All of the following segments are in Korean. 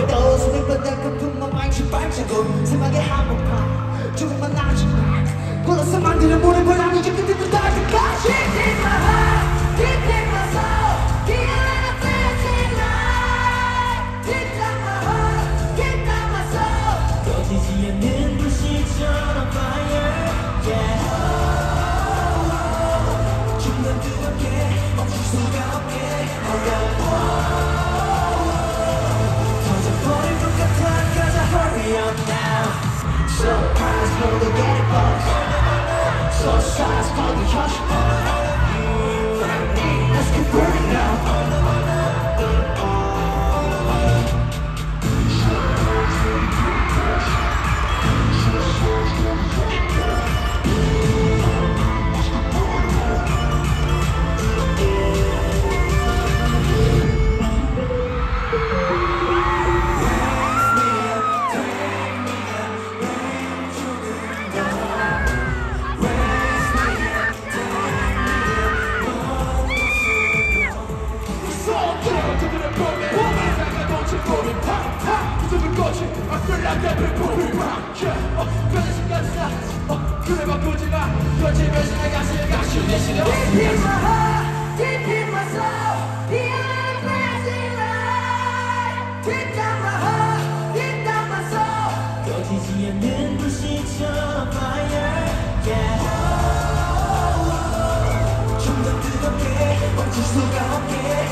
오늘도 수백번째 거품만 많이 발자국 생각에 한번만 조금만 나지만 걸어서 만드는 모든 고양이 저 끝에도 닿을 때까지 Deep in my heart, deep in my soul Feeling a blessing light Deep down my heart, deep down my soul 꺼지지 않는 불씨처럼 fire Yeah 중간 뜨겁게 멈출 수가 없게 터져버릴 것 같아 가자 hurry up now So fast, slowly get it buzzed So fast, foggy hush Let's get burning now Deep in my heart, deep in my soul Feeling a blessing light Deep down my heart, deep down my soul 꺼지지 않는 불씨처럼 fire Yeah 좀 더 뜨겁게 멈출 수가 없게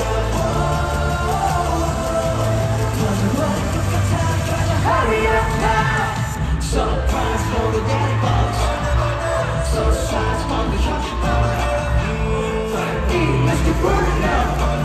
터져버릴 것 같아 가자 hurry up now So fast, slowly get it buzzed So fast, foggy hush Let's get burning now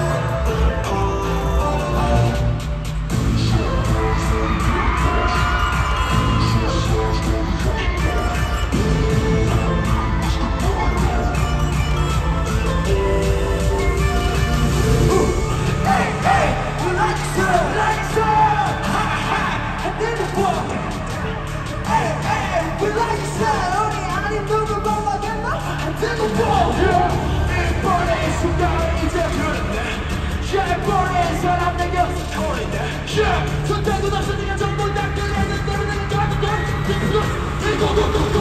Hey, hey, we like it so, ha ha, and then the war Hey, hey, we like it so, 우리 아닌 누구 먹어겠나? And then the war 이 버린 순간 이제 그렇네 버린 사람 내 곁에 보이네 손대고 나서 네가 전부 다 끌리는 대로 내가 가는 건 이거도